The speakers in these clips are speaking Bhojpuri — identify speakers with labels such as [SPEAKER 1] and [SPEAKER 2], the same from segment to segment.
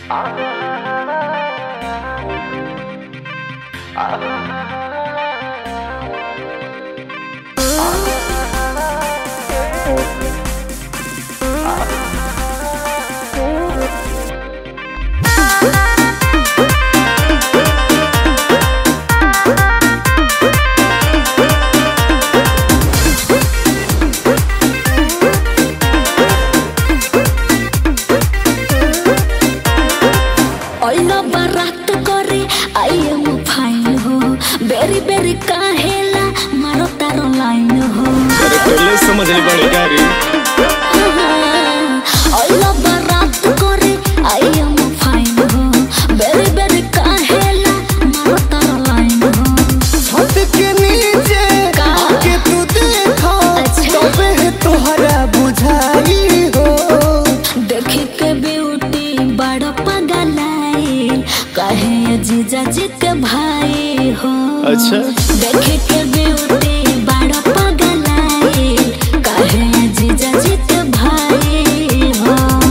[SPEAKER 1] बेरी बेरी काहेला मारो तारो लाइन हो।
[SPEAKER 2] अरे पहले समझ नहीं पड़ेगा रे।
[SPEAKER 1] ओला बारात करे आई एम फाइन हो। बेरी बेरी काहेला मारो तारो लाइन हो।
[SPEAKER 3] छत के नीचे आके तू देखो तबे तोहरा बुझाई हो।
[SPEAKER 1] देखी के ब्यूटी बड़ा पगलाई कहे जीजा जी के भाई हो।
[SPEAKER 2] अच्छा
[SPEAKER 1] देखे के ब्यूटी बड़ा पगलाई कहे जीजा जी के भाई हो।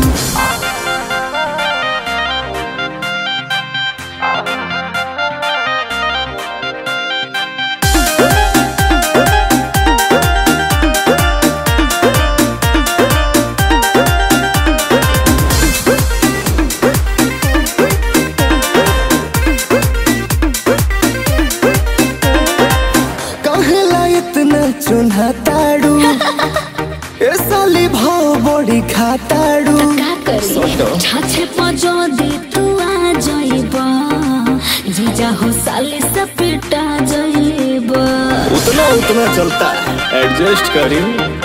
[SPEAKER 3] चुन्हा ताड़ू ए साली भाव बड़ी खाताड़ू
[SPEAKER 1] का करी छाछे पजो दी तू आ जाइबा जीजा हो साली से पिटा जाइबा।
[SPEAKER 2] उतना उतना चलता एडजस्ट करी।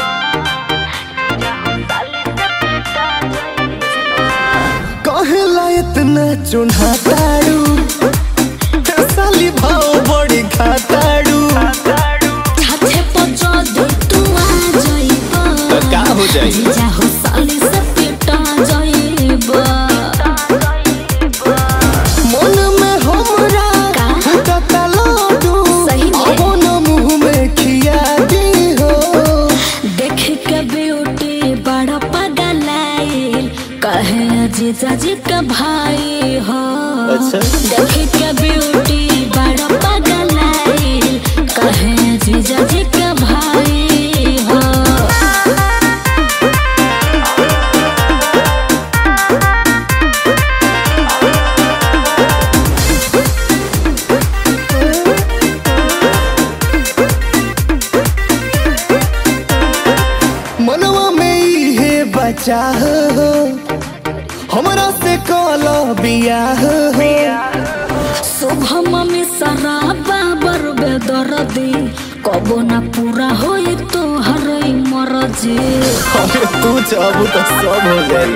[SPEAKER 3] कहेला इतना चुन्हा ताड़ू ए साली भाव बड़ी खाताड़ू।
[SPEAKER 1] जीजा हो साली से पिटा जाइबा।
[SPEAKER 3] मन में हमरा फुटता लाडू अपन मुंह में खिया दी हो।
[SPEAKER 1] देख के ब्यूटी बड़ा पगलाई कहे जीजा जी का भाई हो।
[SPEAKER 2] अच्छा
[SPEAKER 1] देख के ब्यूटी बड़ा पगलाई कहे जीजा जी का भाई हो।
[SPEAKER 3] मनवा में इहे बचा हो हमरा से कला बियाह हो।
[SPEAKER 1] शुभम में शराबा बरबेदर्दी कबो ना पूरा होई तो हरई मरजी।
[SPEAKER 2] तू चाहबू तो सब हो जाई।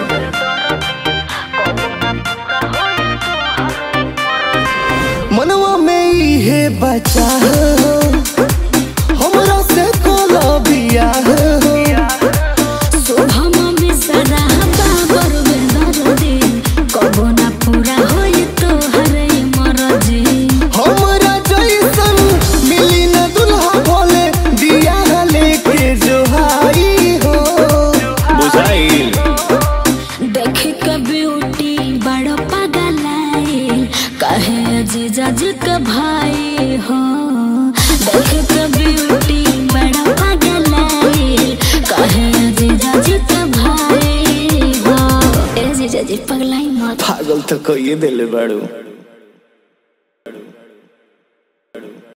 [SPEAKER 3] मनवा में इहे बचा हो हमरा से कला बियाह हो।
[SPEAKER 1] शुभम में शराबा बरबेदर्दी कबो ना पूरा होई तो हरई मरजी।
[SPEAKER 3] हमरा जैसन मिली न दुल्हा भोले दिया लेके जो हाई हो।
[SPEAKER 2] बुझाइल
[SPEAKER 1] देख के ब्यूटी बड़ा पगलाई कहे जीजा जी के भाई हो। देख के ब्यूटी बड़ा पगलाई कहे जीजा जी के भाई हो। ए जीजा जी पगलाई मत।
[SPEAKER 2] पागल तो कोई दिल बाड़ू।